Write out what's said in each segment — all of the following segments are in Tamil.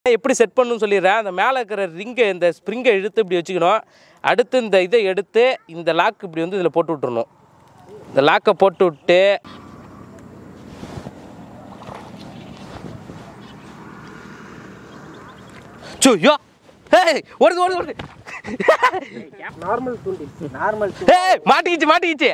எப்படி செட் பண்ணணும்னு சொல்லிடுறேன். அந்த மேலே இருக்கிற ரிங்கை இந்த ஸ்ப்ரிங்கை இழுத்து இப்படி வச்சுக்கணும். அடுத்து இந்த இதை எடுத்து இந்த லாக் இப்படி வந்து இதில் போட்டு விட்டுறணும். இந்த லாக்கை போட்டு விட்டு ஐயோ ஓடுது நார்மல் தூண்டில் நார்மல் மாட்டிக்கிச்சு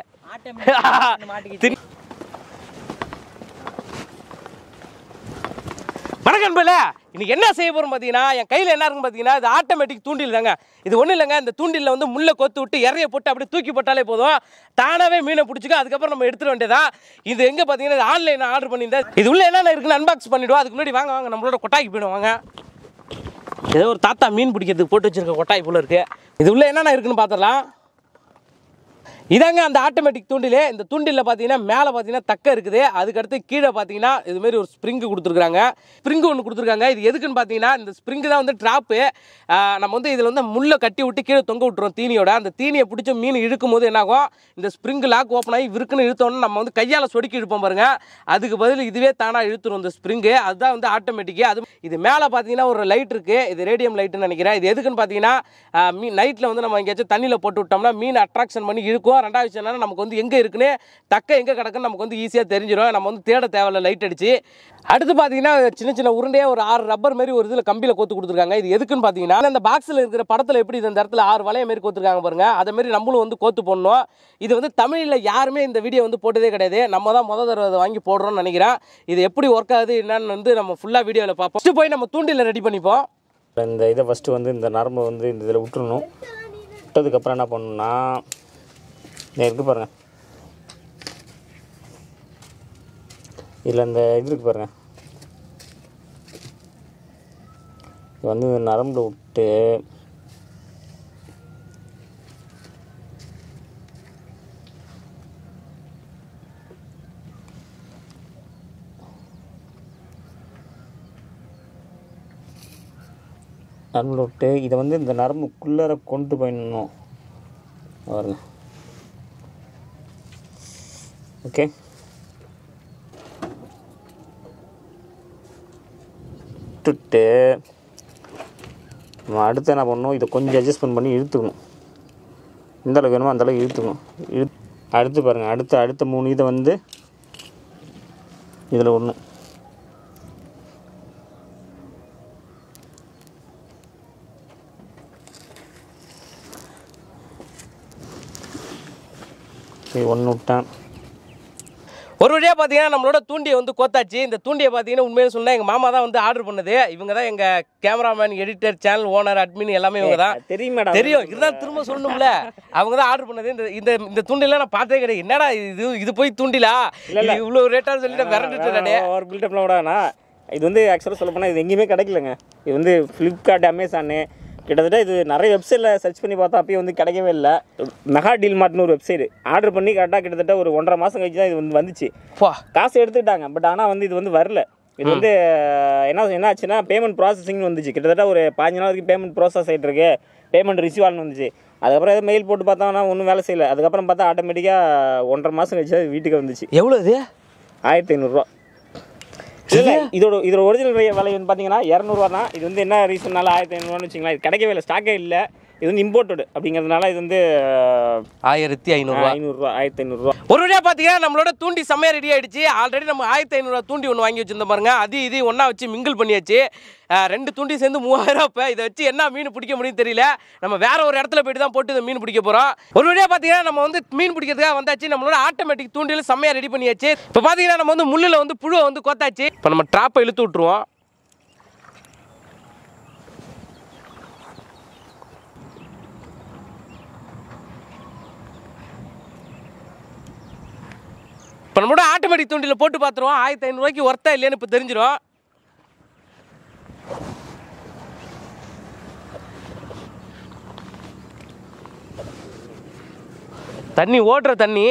வணக்கம் நண்பர்களே, இன்னைக்கு என்ன செய்ய போகிறோம் பார்த்தீங்கன்னா, என் கையில் என்ன இருக்குன்னு பார்த்தீங்கன்னா, இது ஆட்டோமேட்டிக் தூண்டில் தாங்க. இது ஒன்றும் இல்லைங்க, இந்த தூண்டிலில் வந்து முள்ளை கொத்து விட்டு இறைய போட்டு அப்படியே தூக்கி போட்டாலே போதும், தானாகவே மீனை பிடிச்சிக்கும். அதுக்கப்புறம் நம்ம எடுத்துட வேண்டியதான். இது எங்கே பார்த்தீங்கன்னா, இது ஆன்லைனில் ஆர்டர் பண்ணியிருந்தேன். இது உள்ள என்னென்ன இருக்குன்னு அன்பாக்ஸ் பண்ணிவிடுவோம். அதுக்கு முன்னாடி வாங்க நம்மளோட கொட்டாய்க்கு போயிடுவாங்க. ஏதோ ஒரு தாத்தா மீன் பிடிக்கிறதுக்கு போட்டு வச்சிருக்க கொட்டாய் போல இருக்குது. இது உள்ள என்னென்ன இருக்குன்னு பார்த்துடலாம். இதாங்க அந்த ஆட்டோமேட்டிக் தூண்டில். இந்த தூண்டிலில் பார்த்தீங்கன்னா மேலே பார்த்தீங்கன்னா தக்க இருக்குது. அதுக்கடுத்து கீழே பார்த்தீங்கன்னா இதுமாரி ஒரு ஸ்ப்ரிங்கு கொடுத்துருக்காங்க. ஸ்ப்ரிங்கு ஒன்று கொடுத்துருக்காங்க. இது எதுக்குன்னு பார்த்தீங்கன்னா, இந்த ஸ்ப்ரிங்கு தான் வந்து ட்ராப்பு. நம்ம வந்து இதில் வந்து முள்ளை கட்டி விட்டு கீழே தொங்க விட்டுறோம் தீனியோட. அந்த தீனியை பிடிச்ச மீன் இழுக்கும் போது என்னாகும், இந்த ஸ்ப்ரிங்கு லாக் ஓப்பன் ஆகி விருக்குன்னு இழுத்தோன்னு நம்ம வந்து கையால் சொடுக்கி இழுப்போம் பாருங்க. அதுக்கு பதில் இதுவே தானாக இழுத்துரும் இந்த ஸ்ப்ரிங்கு. அதுதான் வந்து ஆட்டோமேட்டிக்கு. அது இது மேலே பார்த்தீங்கன்னா ஒரு லைட் இருக்குது. இது ரேடியம் லைட்டுன்னு நினைக்கிறேன். இது எதுக்குன்னு பார்த்தீங்கன்னா, நைட்டில் வந்து நம்ம எங்கேயாச்சும் தண்ணியில் போட்டு விட்டோம்னா மீன் அட்ராக்ஷன் பண்ணி இழுக்கும். ரெண்டாவது விஷயம் என்னன்னா, நமக்கு வந்து எங்கே இருக்குன்னு தக்க எங்கே கிடக்குன்னு நமக்கு வந்து ஈஸியாக தெரிஞ்சிடும். நம்ம வந்து தேட தேவையில்ல லைட் அடிச்சு. அடுத்து பார்த்தீங்கன்னா சின்ன சின்ன உருண்டையாக ஒரு 6 ரப்பர் மாதிரி ஒரு இதில் கம்பியில் கோத்து கொடுத்துருக்காங்க. இது எதுக்குன்னு பார்த்தீங்கன்னா, இந்த பாக்ஸில் இருக்கிற படத்தில் எப்படி இந்த இடத்துல 6 வளைய மாரி கோத்துருக்காங்க பாருங்க, அதை மாதிரி நம்மளும் வந்து கோத்து போடணும். இது வந்து தமிழில் யாருமே இந்த வீடியோ வந்து போட்டதே கிடையாது. நம்ம தான் முதல் தடவை வாங்கி போடுறோம்னு நினைக்கிறேன். இது எப்படி ஒர்க் ஆகுது என்னன்னு வந்து நம்ம ஃபுல்லாக வீடியோவில் பார்ப்போம். ஃபஸ்ட்டு போய் நம்ம தூண்டில் ரெடி பண்ணிப்போம். இந்த இதை ஃபஸ்ட்டு வந்து இந்த நரம்பை வந்து இந்த இதில் விட்டுறணும். விட்டதுக்கப்புறம் என்ன பண்ணணும்னா, இருக்கு பாருங்கள், இதில் இந்த இது இருக்குது பாருங்கள், இது வந்து இந்த நரம்பில் விட்டு இதை வந்து இந்த நரம்புக்குள்ளார கொண்டு போயிடணும் பாருங்க. ஓகே, விட்டுட்டு நம்ம அடுத்து என்ன பண்ணணும், இதை கொஞ்சம் அட்ஜஸ்ட்மெண்ட் பண்ணி இழுத்துக்கணும். எந்த அளவுக்கு வேணுமோ அந்தளவுக்கு இழுத்துக்கணும். அடுத்து பாருங்கள், அடுத்த 3 இதை வந்து இதில் ஒன்று ஒன்று விட்டேன். ஒரு வழியாக பார்த்தீங்கன்னா நம்மளோட தூண்டியை வந்து கோத்தாச்சு. இந்த தூண்டியை பார்த்தீங்கன்னா உண்மையில சொன்னால் எங்கள் மாமா தான் வந்து ஆர்டர் பண்ணது. இவங்க தான் எங்கள் cameraman, editor, channel owner, admin எல்லாமே இவங்க தான். தெரியும், இருந்தாலும் திரும்ப சொல்லணும்ல. அவங்க தான் ஆர்டர் பண்ணது. இந்த தூண்டிலாம் நான் பார்த்தே கிடையாது. என்னடா இது போய் தூண்டிலா இவ்வளோ ரேட்டாக சொல்லிட்டு விரட்டுறானே. ஒரு பில்டப்லாம் விடாண்ணா. இது வந்து ஆக்சுவலாக சொல்ல போனால் இது எங்கேயுமே கிடைக்கலங்க. இது வந்து ஃப்ளிப்கார்ட், அமேசானு, கிட்டத்தட்ட இது நிறைய வெப்சைட்டில் சர்ச் பண்ணி பார்த்தா அப்பயும் வந்து கிடைக்கவே இல்லை. மெகா டீல் மார்ட்னு ஒரு வெப்சைட் ஆர்டர் பண்ணி கரெக்டாக கிட்டத்தட்ட ஒரு 1.5 மாதம் கழிச்சு தான் இது வந்து வந்துச்சு. காசு எடுத்துக்கிட்டாங்க, பட் ஆனால் வந்து இது வந்து வரல. இது வந்து என்ன ஆச்சுன்னா, பேமெண்ட் ப்ராசஸிங்னு வந்துச்சு. கிட்டத்தட்ட ஒரு 15 நாள் வரைக்கும் பேமெண்ட் ப்ராசஸ் ஆகிட்டு இருக்கு, பேமெண்ட் ரிசீவ் ஆகணும்னு வந்துச்சு. அதுக்கப்புறம் எதாவது மெயில் போட்டு பார்த்தோம்னா ஒன்றும் வேலை செய்யலை. அதுக்கப்புறம் பார்த்தா ஆட்டோமேட்டிக்காக 1.5 மாதம் கழிச்சு அது வீட்டுக்கு வந்துச்சு. எவ்வளோ இது? 1500 ரூபா. இல்லை, இதோட ஒரிஜினல் விலை வந்து பார்த்தீங்கன்னா 200 தான். இது வந்து என்ன ரீசன்னால 1500 வச்சுங்களா, இது கிடைக்கவே இல்லை, ஸ்டாக்கே இல்லை. இது வந்து இம்போர்ட்டடு அப்படிங்கிறதுனால இது வந்து 1500 ரூபா. ஒரு வழியாக பார்த்தீங்கன்னா நம்மளோட தூண்டி செம்மையாக ரெடி ஆகிடுச்சு. ஆல்ரெடி நம்ம 1500 தூண்டி ஒன்று வாங்கி வச்சுருந்தோம் பாருங்க. இது ஒன்றா வச்சு மிங்கிள் பண்ணியாச்சு. 2 தூண்டி சேர்ந்து 3000. இப்போ இதை வச்சு என்ன மீன் பிடிக்க முடியும் தெரியல. நம்ம வேற ஒரு இடத்துல போய்ட்டு தான் போட்டு இந்த மீன் பிடிக்க போகிறோம். ஒரு வழியாக பார்த்தீங்கன்னா நம்ம வந்து மீன் பிடிக்கிறதுக்காக வந்தாச்சு. நம்மளோட ஆட்டோமேட்டிக் தூண்டில் செம்மையாக ரெடி பண்ணியாச்சு. இப்போ பார்த்தீங்கன்னா நம்ம வந்து முள்ளில் வந்து புழுவை வந்து கோத்தாச்சு. இப்போ நம்ம ட்ராப்பை இழுத்து விட்டுருவோம். இப்போ நம்மளோட ஆட்டோமேட்டிக் தூண்டில் போட்டு பார்த்துருவோம். 1500 ரூபாய்க்கு ஒர்த்தா இல்லையான்னு இப்போ தெரிஞ்சிடும். தண்ணி ஓடுற தண்ணி.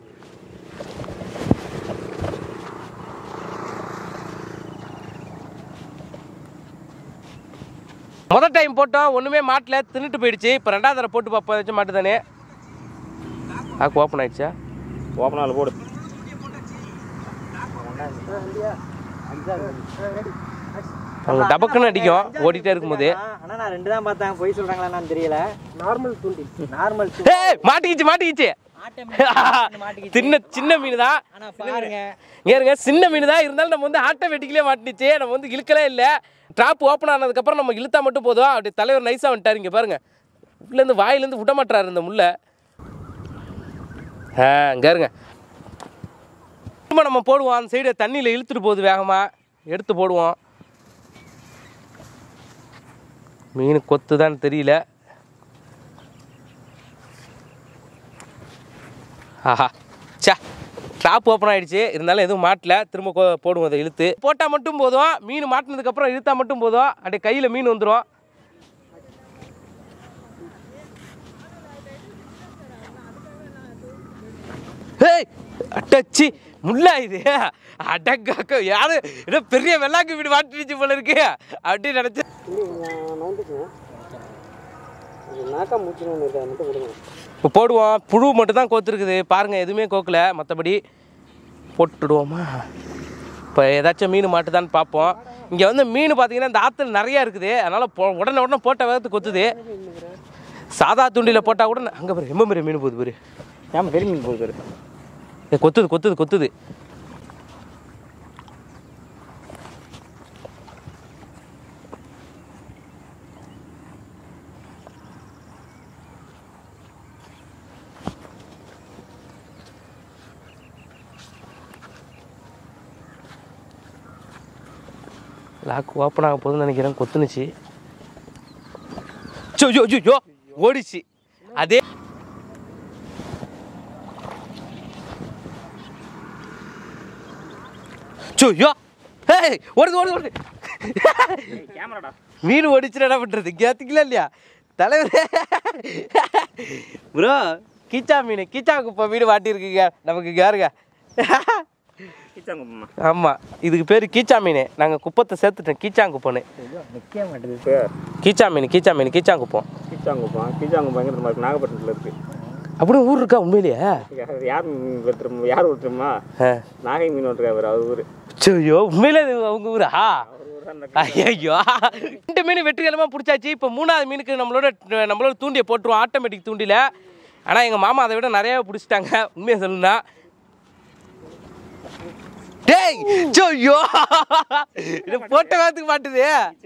முதல் டைம் போட்டோம், ஒன்றுமே மாட்டல, தின்னுட்டு போயிடுச்சு. இப்போ 2வது தடவை போட்டு பார்ப்போம், ஏதாச்சும் மாட்டு தானே. ஓப்பன் ஆயிடுச்சா? ஓப்பன் ஆகல, போடு. அவங்க டபக்குன்னு அடிக்கும் ஓடிட்டே இருக்கும்போது. ஆனா நான் 2 தான் பார்த்தேன், போய் சொல்றாங்களா நான் தெரியல. நார்மல் தூண்டில், நார்மல் ஏய் மாட்டிக்கிச்சு சின்ன மீன் தான். ஆனா பாருங்க ஏறுங்க, சின்ன மீன் தான் இருந்தாலும் நம்ம வந்து ஆட்டோமேட்டிக்கலே மாட்டினுச்சு. நம்ம வந்து இழுக்கலே இல்லை. ட்ராப் ஓப்பன் ஆனதுக்கப்புறம் நம்ம இழுத்தா மட்டும் போதும். அப்படி தலைவர் நைஸாக வந்துட்டார். இங்கே பாருங்க, உள்ளேருந்து வாயிலேருந்து விட மாட்டாரு இந்த முள்ளை. இங்கே இருங்க, திரும்ப நம்ம போடுவோம். அந்த சைடு தண்ணியில் இழுத்துட்டு போகுது, வேகமாக எடுத்து போடுவோம். மீன் கொத்துதான்னு தெரியல. ஆஹா சே, ட்ராப் ஓப்பன் ஆகிடுச்சு. இருந்தாலும் எதுவும் மாட்டல. திரும்ப போடுவோம். அதை இழுத்து போட்டால் மட்டும் போதும். மீன் மாட்டினதுக்கப்புறம் இழுத்தா மட்டும் போதும். அப்படியே கையில் மீன் வந்துடும். ஏய் அட்டச்சி முள்ளா இது அடக்காக்க யாரு ஏதோ பெரிய வெள்ளாக்கு வீடு மாட்டிடுச்சு போல இருக்கு அப்படின்னு நினச்சி. இப்போ போடுவோம். புழு மட்டும் தான் கோத்துருக்குது பாருங்கள், எதுவுமே கோக்கல. மற்றபடி போட்டுடுவோமா? இப்போ ஏதாச்சும் மீன் மாட்டுதான்னு பார்ப்போம். இங்கே வந்து மீன் பார்த்தீங்கன்னா இந்த ஆற்றுல நிறையா இருக்குது. அதனால் உடனே போட்ட வேகத்துக்கு கொத்துது. சாதா தூண்டியில் போட்டால் கூட அங்கே பாரு எம்ம பெரிய மீன் போகுது பாரு. ஏன் பெரிய மீன் போகுது பாரு. கொத்துது. லாக் ஓப்பன் ஆக போகுதுன்னு நினைக்கிறேன். கொத்துனுச்சு. ஜோ ஓடிச்சு. அதே ஓடுது கேமராடா மீன் ஓடிச்சுன்னா என்ன பண்ணுறது? கேத்துக்கல இல்லையா தலைவர்? ப்ரோ கீச்சா மீன், கீச்சா குப்பை மீன் வாட்டியிருக்குங்க நமக்கு. யாருங்க? ஆமாம், இதுக்கு பேர் கீச்சா மீன். நாங்கள் குப்பத்தை சேர்த்துட்டோம் கீச்சாங்குப்போன்னு. நிற்க மாட்டேது. கீச்சா மீன் கீச்சாங்குப்பம். கீச்சாங்குப்பம் எங்கே தெரியுமா? நாகப்பட்டினத்தில் இருக்குது. அப்படி ஊர் இருக்கா உண்மையிலேயே? யார் ஊற்றுமா? நாகை மீன் ஓட்டுருக்கா அவர் ஊர். ஐயோ உண்மையிலே அவங்க ஊரா? ஐயோ 2 மீன் வெற்றிகரமாக பிடிச்சாச்சு. இப்போ 3வது மீனுக்கு நம்மளோட தூண்டியை போட்டுருவோம், ஆட்டோமேட்டிக் தூண்டியில். ஆனால் எங்கள் மாமா அதை விட நிறையாவே பிடிச்சிட்டாங்க உண்மையை சொல்லணும்னா. டேய் ஐயோ இது போட்ட வேகத்துக்கு மாட்டுது.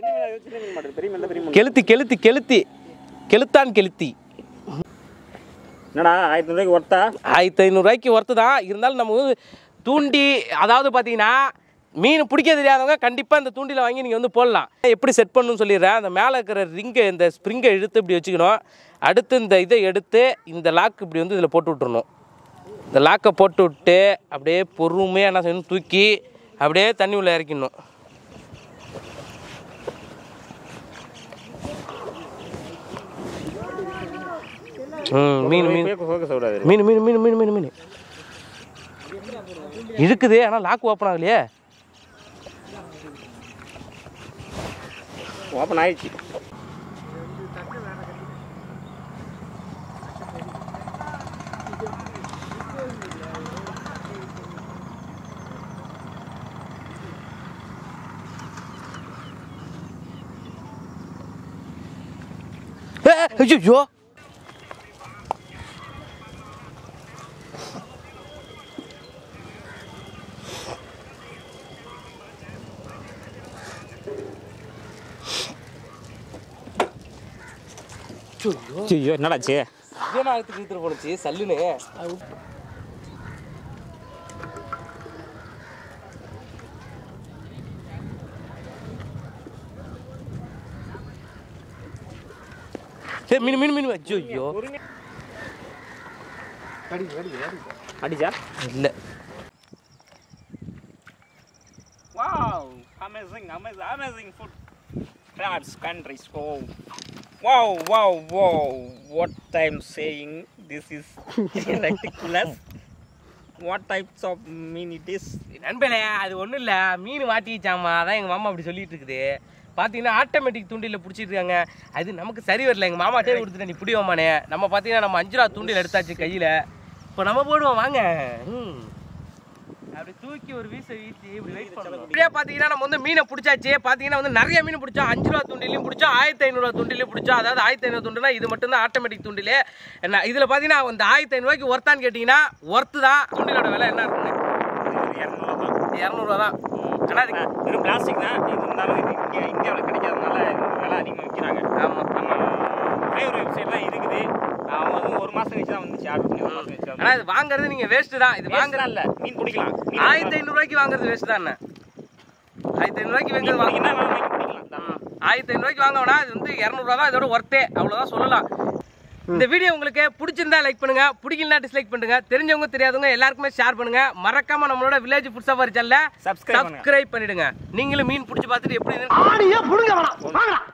கெளுத்தி என்னடா 1500 ஒர்த்தா? 1500 ஒர்த்து தான். இருந்தாலும் நம்ம தூண்டி, அதாவது பார்த்தீங்கன்னா மீன் பிடிக்க தெரியாதவங்க கண்டிப்பாக இந்த தூண்டியில் வாங்கி நீங்கள் வந்து போடலாம். எப்படி செட் பண்ணணும்னு சொல்லிடுறேன். அந்த மேலே இருக்கிற ரிங்கை, இந்த ஸ்ப்ரிங்கை இழுத்து இப்படி வச்சுக்கணும். அடுத்து இந்த இதை எடுத்து இந்த லாக் இப்படி வந்து இதில் போட்டு விட்டுறணும். இந்த லாக்கை போட்டு விட்டு அப்படியே பொறுமையாக என்ன செய்யணும், தூக்கி அப்படியே தண்ணி உள்ள இறக்கிடணும். மீன் இருக்குது. ஆனால் லாக் ஓப்பன் ஆகலையே. ஓப்பன் ஆயிடுச்சு. ஐயோ என்னடாச்சு? இழுத்துட்டு போனுச்சு சல்லுன்னு. மீன் ஐயோ அடிச்சா இல்லை. Wow, amazing food. Crabs countries. Wow. What I'm saying, this is ridiculous. What types of mean it is? நண்பனே அது ஒன்றும் இல்லை, மீன் மாட்டிச்சாமா. அதான் எங்கள் மாமா அப்படி சொல்லிட்டு இருக்குது. பார்த்தீங்கன்னா ஆட்டோமேட்டிக் தூண்டியில் பிடிச்சிட்டு இருக்காங்க. அது நமக்கு சரி வரல. எங்கள் மாமாட்டே கொடுத்துட்டேன், நீ பிடிவோமானே. நம்ம பார்த்தீங்கன்னா நம்ம 5 ரூபா தூண்டில் எடுத்தாச்சு கையில். இப்போ நம்ம போடுவோம் வாங்க. அப்படி தூக்கி ஒரு வீசி இப்படி வெயிட் பண்ணணும். இப்படியே பார்த்தீங்கன்னா நம்ம வந்து மீனை பிடிச்சாச்சு. பார்த்தீங்கன்னா வந்து நிறைய மீன் பிடிச்சோம். 5 ரூபா தூண்டிலையும் பிடிச்சோம், 1500 ரூபா தூண்டிலையும் பிடிச்சோம். அதாவது 1500 தூண்டுனா இது மட்டும் தான் ஆட்டோமேட்டிக் தூண்டில். என்ன இதில் பார்த்தீங்கன்னா இந்த 1500 ரூபாய்க்கு ஒர்த்தான்னு கேட்டிங்கன்னா ஒர்த்து தான். தூண்டிலோட விலை என்ன இருக்குங்க? 200 ரூபா தான். ஆனால் அது வெறும் பிளாஸ்டிக் தான். இது இருந்தாலும் இங்கே இந்தியாவில் கிடைக்காதனால விலை அதிகமாக விற்கிறாங்க. ஆமாம் ஒரே ஒரு வெப்சைட்லாம் இருக்குது. அவங்க வந்து 1 மாதம் கழிச்சு தான் வந்துச்சு, ஆர்டர் பண்ணி 1 மாதம் கழிச்சு. ஆனால் இது வாங்குறது நீங்கள் வேஸ்ட்டு தான். இது வாங்குறது இல்லை, மீன் பிடிக்கலாம். 1500 ரூபாய்க்கு வாங்குறது வேஸ்ட் தான். 1500 ரூபாய்க்கு வாங்குறது பிடிக்கலாம். 1500 ரூபாய்க்கு வாங்கினா இது வந்து 200 ரூபா தான் இதோட ஒர்த்தே. அவ்வளோதான் சொல்லலாம். இந்த வீடியோ உங்களுக்கு பிடிச்சிருந்தா லைக் பண்ணுங்க, பிடிக்கலனா டிஸ்லைக் பண்ணுங்க. தெரிஞ்சவங்க தெரியாதவங்க எல்லாருக்குமே ஷேர் பண்ணுங்க. மறக்காம நம்மளோட வில்லேஜ் ஃபுட் சஃபாரி சேனலை சப்ஸ்கிரைப் பண்ணிடுங்க. நீங்களும் மீன் பிடிச்சி பார்த்துட்டு எப்படி